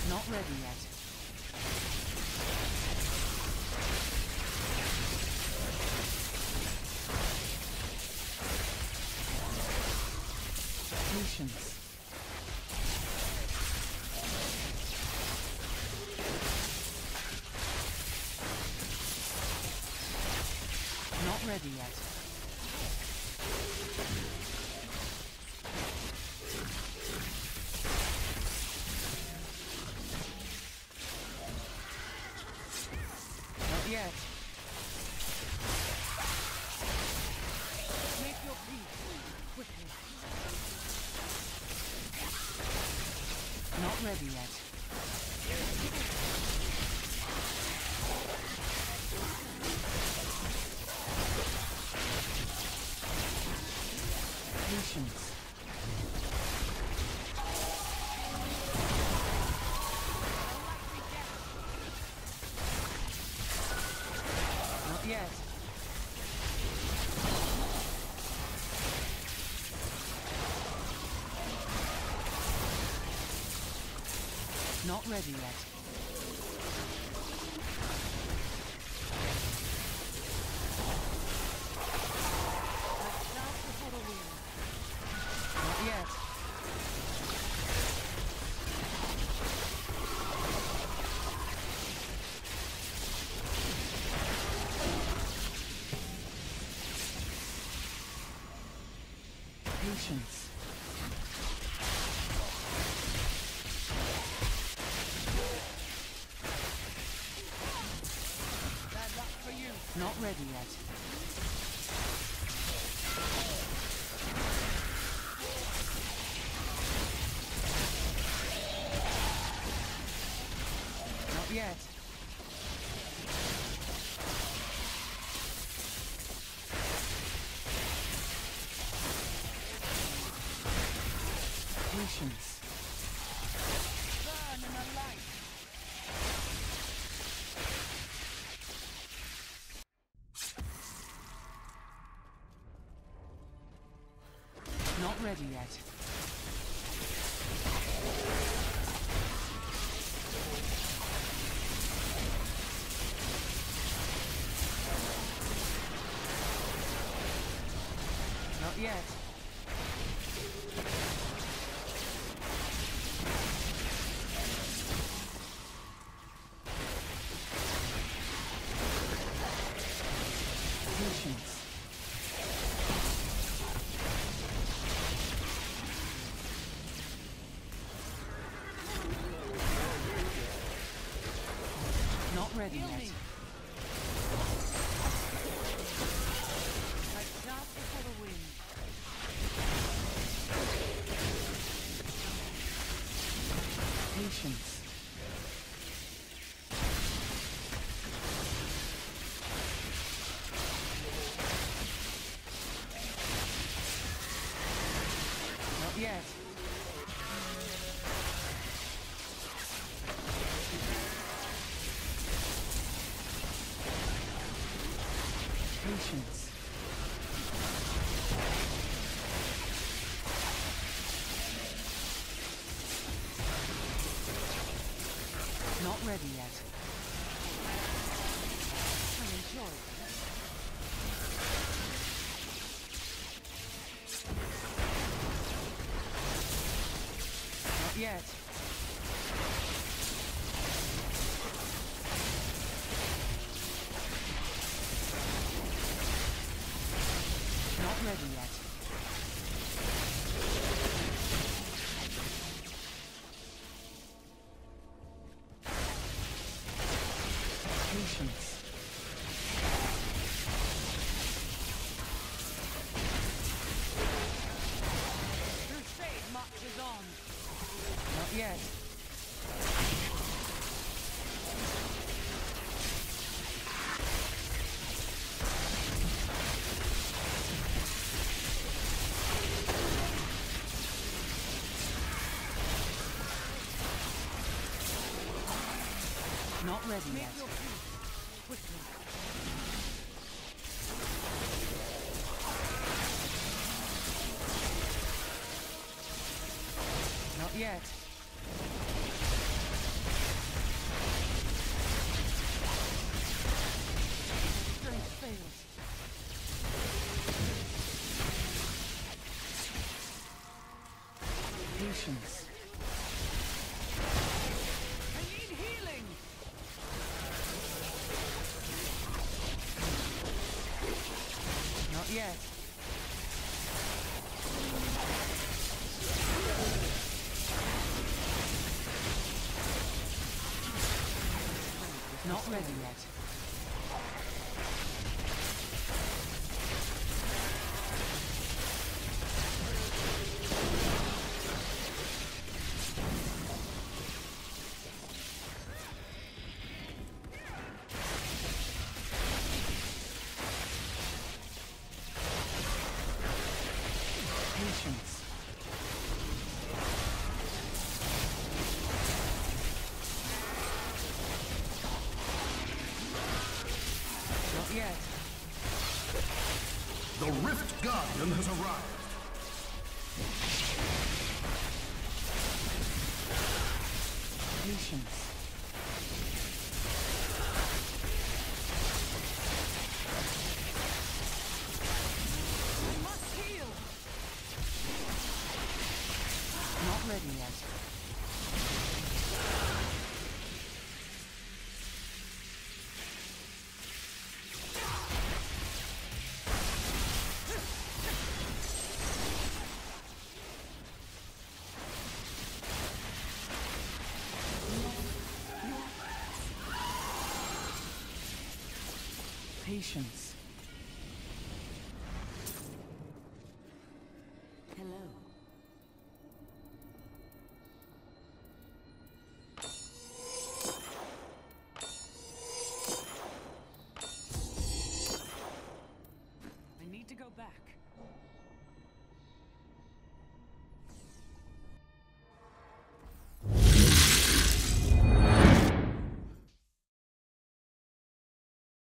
Not ready yet. Patience. Not ready yet. Not yet. Make your peace quickly. Not ready yet. Patience. Not yet. Not ready yet. Not yet. Patience. Bad luck for you. Not ready yet. Not yet. Patience. Burn in the light. Not ready yet. Not yet. Patience. Not ready Heal yet. me. Like dust before the wind. Patience. Not yet. Patience. Not ready yet. I enjoy this. Not yet. Not ready yet. Patience. Crusade marches on. Not yet. Not ready Make yet. your peace quickly. Not yet. Not ready yet. Patience. Not yet. The Rift Guardian has arrived. Patience. I must heal. Not ready yet. Patience.